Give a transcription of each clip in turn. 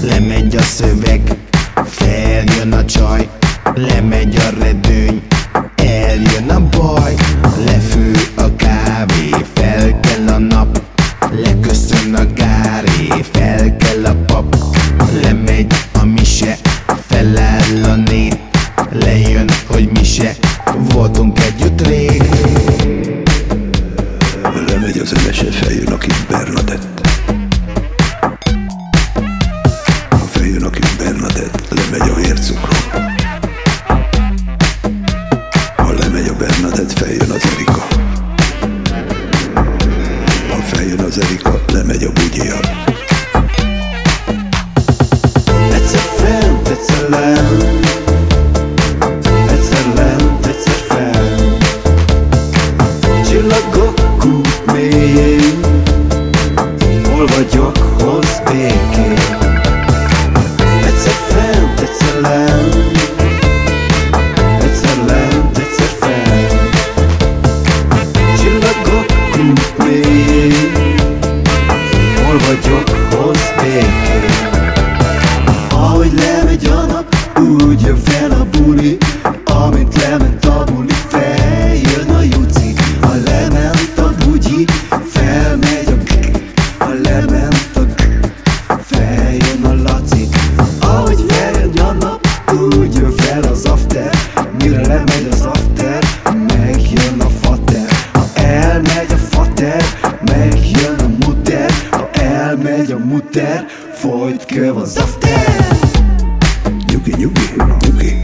lemegy a szöveg, feljön a csaj, lemegy a redőny, eljön a baj, lefő a kávé, fel kell a nap, leköszön a gáré, fel kell a pap, lemegy a mise, feláll a nét, lejön, hogy mi se voltunk együtt rég. Lemegy az emese, feljön a kis Bernadett. Ha feljön a kis Bernadett, lemegy a vércukrom. Ha lemegy a Bernadett, feljön az Erika. Ha feljön az Erika, lemegy a bugyja. Egyszer fent, egyszer lent, egyszer lent, egyszer fent. Csillagok mélyén, hol vagyok, hozz, békét. Egyszer fent, egyszer lent, egyszer lent, egyszer fent. Csillagok mélyén, hol vagyok, hozz, békét. Ahogy lemegy a nap, úgy jön fel a buli. Amint lement a buli, feljön a juci. Ha lement a bugyi, felmegy a g. Ha lement a g, feljön a laci. Ahogy feljön a nap, úgy jön fel az after. Mire lemegy az after, megjön a fater. Ha elmegy a fater, megjön a muter. Ha elmegy a muter, folyt köv az after. Nyugi, nyugi, nyugi.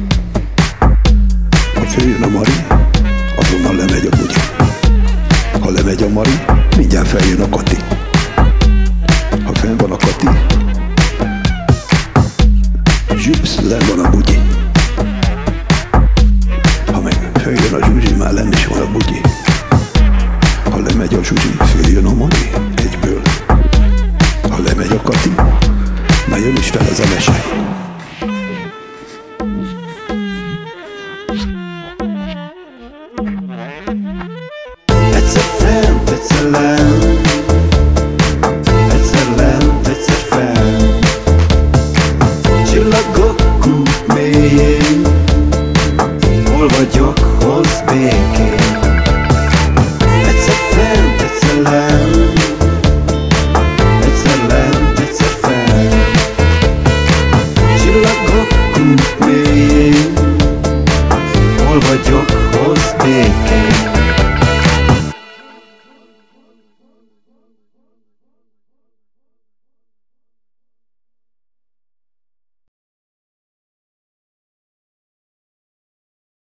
Ha följön a Mari, azonnal lemegy a bugyi. Ha lemegy a Mari, mindjárt feljön a Kati. Ha fenn van a Kati, zsupsz, lenn van a bugyi. Ha meg följön a Zsuzsi, már lenn is van a bugyi. Ha lemegy a Zsuzsi, följön a Mari egyből. Ha lemegy a Kati, már jön is fel az a mese.